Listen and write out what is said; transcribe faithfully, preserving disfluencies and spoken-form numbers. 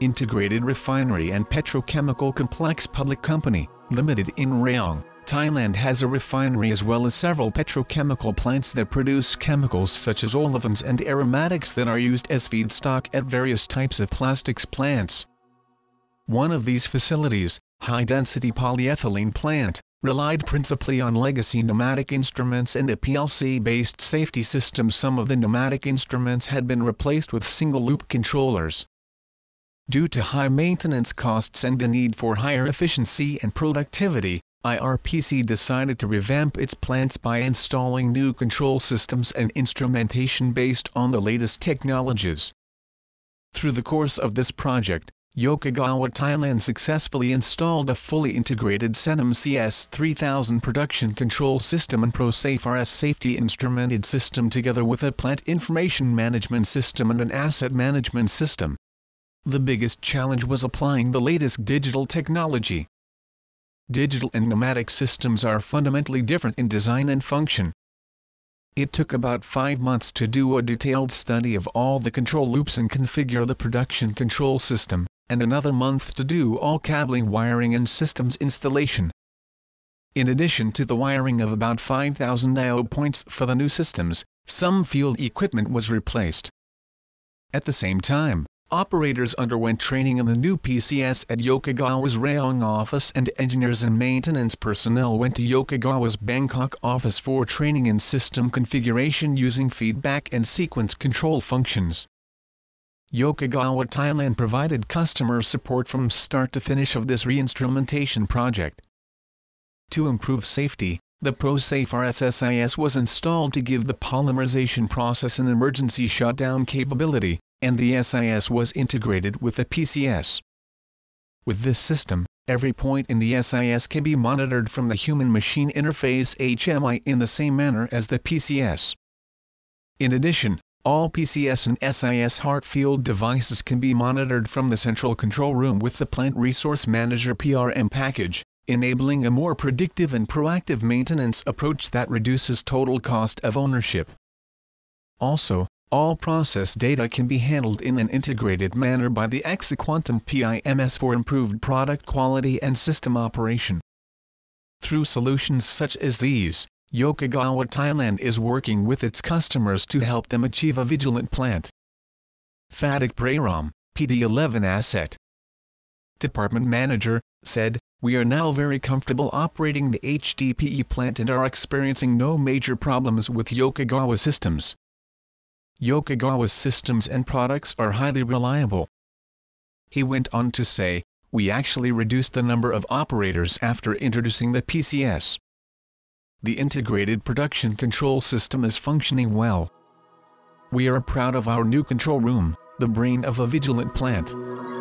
Integrated Refinery and Petrochemical Complex Public Company, Limited in Rayong, Thailand has a refinery as well as several petrochemical plants that produce chemicals such as olefins and aromatics that are used as feedstock at various types of plastics plants. One of these facilities, high-density polyethylene plant, relied principally on legacy pneumatic instruments and a P L C-based safety system. Some of the pneumatic instruments had been replaced with single-loop controllers. Due to high maintenance costs and the need for higher efficiency and productivity, I R P C decided to revamp its plants by installing new control systems and instrumentation based on the latest technologies. Through the course of this project, Yokogawa, Thailand successfully installed a fully integrated CENTUM C S three thousand production control system and ProSafe-R S safety instrumented system together with a plant information management system and an asset management system. The biggest challenge was applying the latest digital technology. Digital and pneumatic systems are fundamentally different in design and function. It took about five months to do a detailed study of all the control loops and configure the production control system, and another month to do all cabling, wiring and systems installation. In addition to the wiring of about five thousand I O points for the new systems, some field equipment was replaced. At the same time, operators underwent training in the new P C S at Yokogawa's Rayong office, and engineers and maintenance personnel went to Yokogawa's Bangkok office for training in system configuration using feedback and sequence control functions. Yokogawa, Thailand provided customer support from start to finish of this reinstrumentation project. To improve safety, the ProSafe-R S S I S was installed to give the polymerization process an emergency shutdown capability, and the S I S was integrated with the P C S. With this system, every point in the S I S can be monitored from the human-machine interface H M I in the same manner as the P C S. In addition, all P C S and S I S heart field devices can be monitored from the central control room with the Plant Resource Manager P R M package, enabling a more predictive and proactive maintenance approach that reduces total cost of ownership. Also, all process data can be handled in an integrated manner by the CENTUM P I M S for improved product quality and system operation. Through solutions such as these, Yokogawa, Thailand is working with its customers to help them achieve a vigilant plant. Fatik Prayram, P D eleven Asset Department Manager, said, "We are now very comfortable operating the H D P E plant and are experiencing no major problems with Yokogawa systems. Yokogawa's systems and products are highly reliable." He went on to say, "We actually reduced the number of operators after introducing the P C S. The integrated production control system is functioning well. We are proud of our new control room, the brain of a vigilant plant."